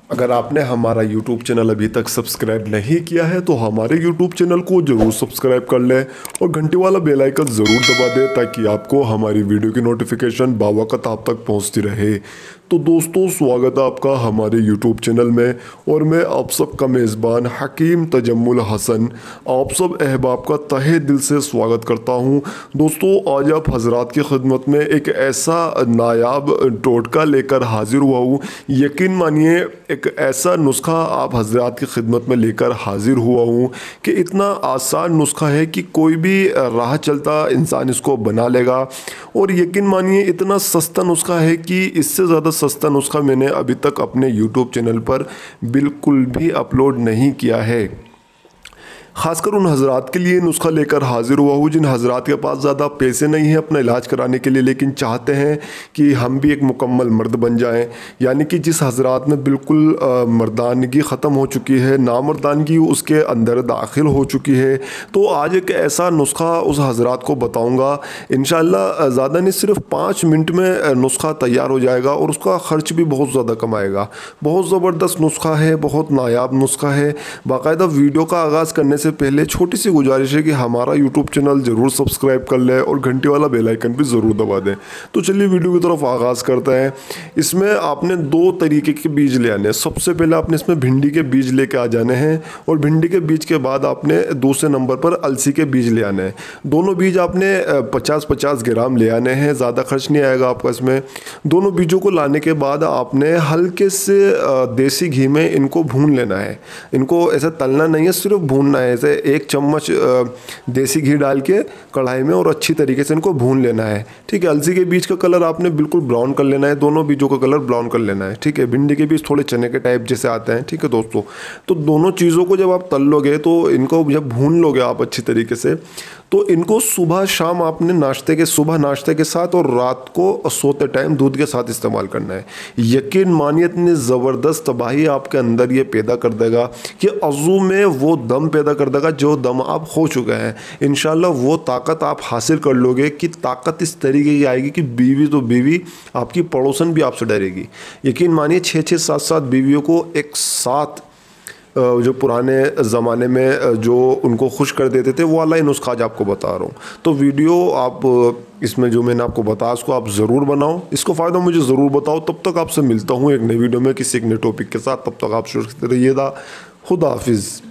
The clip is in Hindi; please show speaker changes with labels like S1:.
S1: अगर आपने हमारा YouTube चैनल अभी तक सब्सक्राइब नहीं किया है तो हमारे YouTube चैनल को ज़रूर सब्सक्राइब कर लें और घंटी वाला बेल आइकन ज़रूर दबा दें ताकि आपको हमारी वीडियो की नोटिफिकेशन बावक़्त आप तक पहुंचती रहे। तो दोस्तों, स्वागत है आपका हमारे YouTube चैनल में और मैं आप सब का मेज़बान हकीम तजम्मुल हसन आप सब अहबाब का तहे दिल से स्वागत करता हूं। दोस्तों, आज आप हजरात की खिदमत में एक ऐसा नायाब टोटका लेकर हाजिर हुआ हूँ। यकीन मानिए, एक ऐसा नुस्खा आप हजरात की खिदमत में लेकर हाजिर हुआ हूँ कि इतना आसान नुस्खा है कि कोई भी राह चलता इंसान इसको बना लेगा। और यकीन मानिए, इतना सस्ता नुस्खा है कि इससे ज़्यादा सस्ता नुस्खा मैंने अभी तक अपने YouTube चैनल पर बिल्कुल भी अपलोड नहीं किया है। ख़ासकर उन हज़रात के लिए नुस्खा लेकर हाजिर हुआ हूँ जिन हज़रात के पास ज़्यादा पैसे नहीं हैं अपना इलाज कराने के लिए, लेकिन चाहते हैं कि हम भी एक मुकम्मल मर्द बन जाएं। यानी कि जिस हज़रात में बिल्कुल मर्दानगी ख़त्म हो चुकी है, नामर्दानगी उसके अंदर दाखिल हो चुकी है। तो आज एक ऐसा नुस्खा उस हज़रात को बताऊँगा। इंशाअल्लाह ज़्यादा नहीं, सिर्फ 5 मिनट में नुस्खा तैयार हो जाएगा और उसका ख़र्च भी बहुत ज़्यादा कमाएगा। बहुत ज़बरदस्त नुस्खा है, बहुत नायाब नुस्खा है। बाकायदा वीडियो का आगाज़ करने से पहले छोटी सी गुजारिश है कि हमारा YouTube चैनल ज़रूर सब्सक्राइब कर लें और घंटी वाला बेल आइकन भी ज़रूर दबा दें। तो चलिए वीडियो की तरफ आगाज़ करते हैं। इसमें आपने 2 तरीके के बीज ले आने हैं। सबसे पहले आपने इसमें भिंडी के बीज लेके आ जाने हैं और भिंडी के बीज के बाद आपने दूसरे नंबर पर अलसी के बीज ले आने हैं। दोनों बीज आपने 50-50 ग्राम ले आने हैं, ज़्यादा खर्च नहीं आएगा आपका इसमें। दोनों बीजों को लाने के बाद आपने हल्के से देसी घी में इनको भून लेना है। इनको ऐसे तलना नहीं है, सिर्फ भूनना है। ऐसे 1 चम्मच देसी घी डाल के कढ़ाई में और अच्छी तरीके से इनको भून लेना है। ठीक है। अलसी के बीज का कलर आपने बिल्कुल ब्राउन कर लेना है, दोनों बीजों का कलर ब्राउन कर लेना है। ठीक है। भिंडी के बीज थोड़े चने के टाइप जैसे आते हैं। ठीक है दोस्तों, तो दोनों चीज़ों को जब आप तल लोगे तो इनको जब भून लोगे आप अच्छी तरीके से, तो इनको सुबह शाम आपने सुबह नाश्ते के साथ और रात को सोते टाइम दूध के साथ इस्तेमाल करना है। यकीन मानिए, इतनी ज़बरदस्त तबाही आपके अंदर ये पैदा कर देगा कि अज़ू में वो दम पैदा कर देगा जो दम आप खो चुके हैं। इंशाल्लाह वो ताकत आप हासिल कर लोगे कि ताकत इस तरीके की आएगी कि बीवी तो बीवी, आपकी पड़ोसन भी आपसे डरेगी। यकीन मानिए, 6-6 7-7 बीवियों को एक साथ जो पुराने ज़माने में जो उनको खुश कर देते थे, वो वाला ही नुस्खा आज आपको बता रहा हूँ। तो वीडियो आप इसमें जो मैंने आपको बताया उसको आप ज़रूर बनाओ, इसको फ़ायदा मुझे ज़रूर बताओ। तब तक आपसे मिलता हूँ एक नई वीडियो में किसी एक नए टॉपिक के साथ। तब तक आप सुरक्षित रहिएगा। खुदा हाफिज़।